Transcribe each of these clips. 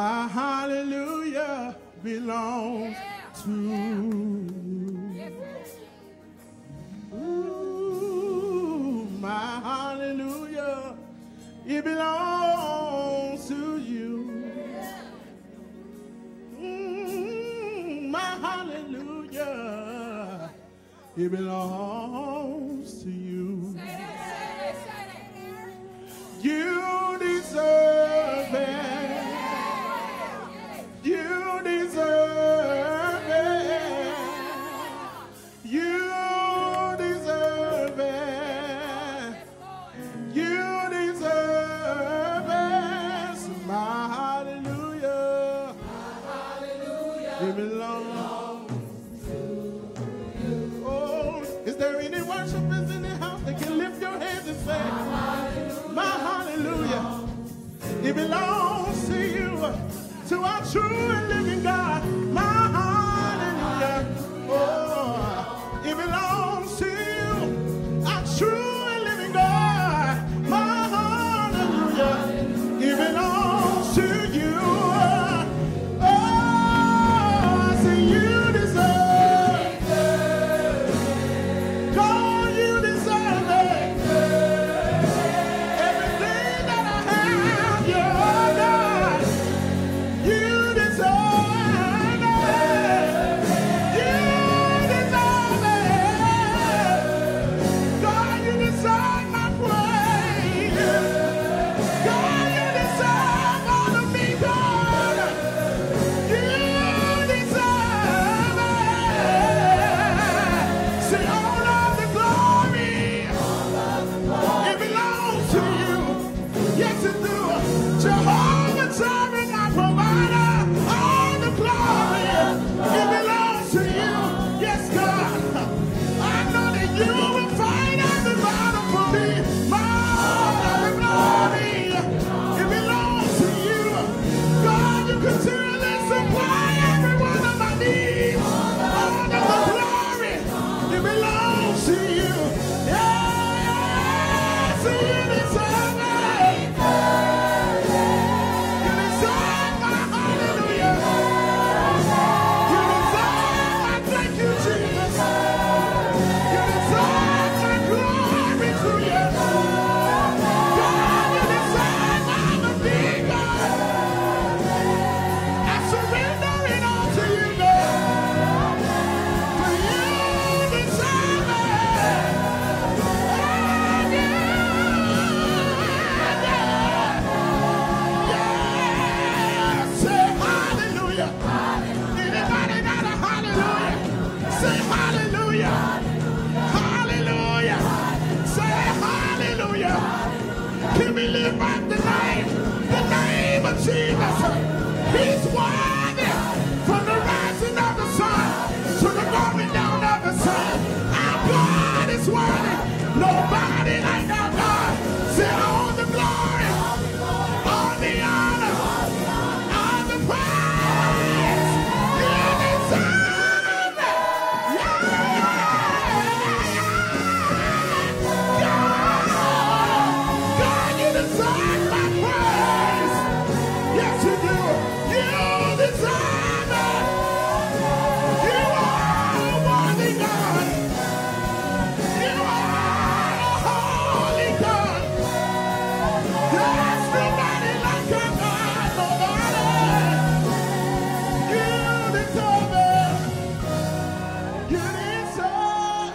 My hallelujah belongs to you. Ooh, my hallelujah, it belongs to you. My hallelujah, it belongs to you. You deserve it. You deserve it. You deserve it. You deserve it. So my hallelujah, it belongs to you. Oh, is there any worshipers in the house that can lift your hands and say, my hallelujah, it belongs to you, to our true and living God. My hallelujah, oh, it belongs to you, our true and living God. My hallelujah, it belongs to you. Oh, I say you deserve it. God, you deserve it. Everything that I have, your God, you deserve it. You deserve it. God, you deserve my praise. God, you deserve all of me, God. You deserve it. Say all of the glory, it belongs to you. Yes, it do. Jehovah Jireh, our provider, all the glory, it belongs to you. Yes, God. I know that you will fight at the bottom for me. All of the glory, it belongs to you. God, you continually supply every one of my needs. All of the glory, it belongs to you. Yes, you deserve it. You deserve my hallelujah. You deserve my thank you, Jesus. You deserve my glory to you. God, you deserve all of me, God. I surrender it all to you, God. For you deserve it. Oh, yeah. Say hallelujah. Anybody got a hallelujah? Say hallelujah. Hallelujah. Say hallelujah. Can we lift up the name of Jesus? He's worthy from the rising of the sun to the going down of the sun. Our God is worthy. Nobody like our God. Say all the glory, all the honor, all the praise. You deserve it. Yeah. God, you deserve my praise. Yes, you do. You deserve it. You are a worthy God. You are a holy God. There's nobody like your God, nobody. You deserve it. You deserve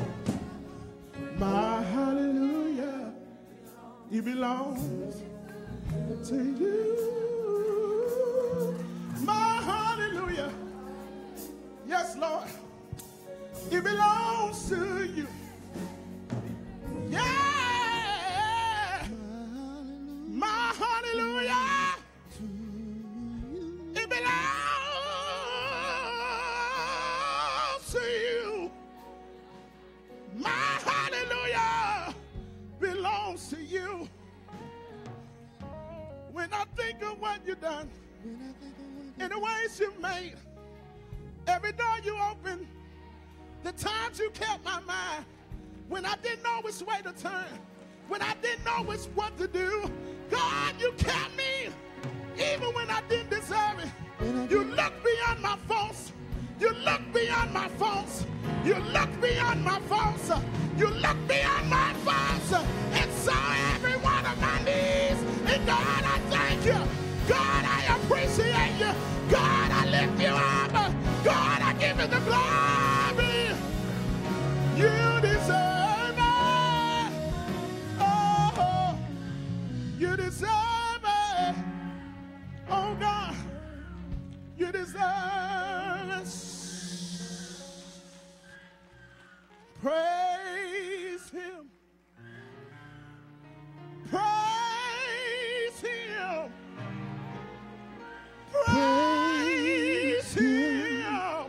my hallelujah. It belongs to you. My hallelujah. Yes, Lord. It belongs to you. Yeah. My hallelujah. It belongs to you. My hallelujah belongs to you. When I think of what you've done, in the ways you've made, every door you open, the times you kept my mind, when I didn't know which way to turn, when I didn't know what to do, God, you kept me, even when I didn't deserve You look beyond my faults. You look beyond my faults. You look beyond my faults. You look beyond my faults and saw every one of my needs. And God, I thank you. God, I appreciate you. God, I lift you up. God, I give you the glory. You deserve it. Oh, you deserve it. Oh, God, you deserve it. Praise him. Praise him. Praise him.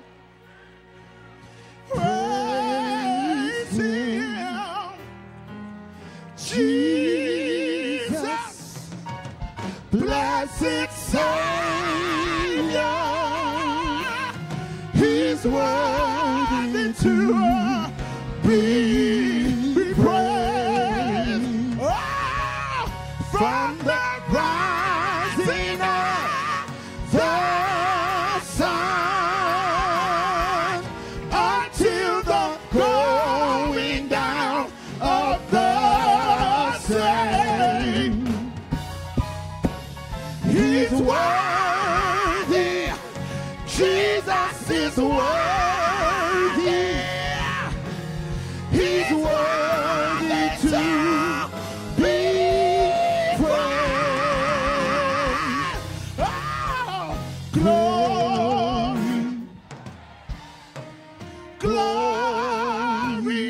Praise him. Jesus, blessed Savior, he's worthy to be praised. Oh, from the rising of the sun until the going down of the same, he's worthy. Jesus is worthy. He's worthy to be praised. Oh, glory, glory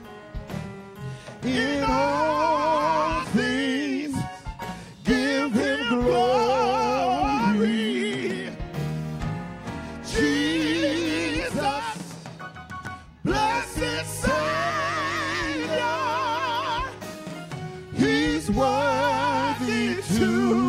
in all things. Give him glory. Jesus, blessed Savior, he's worthy to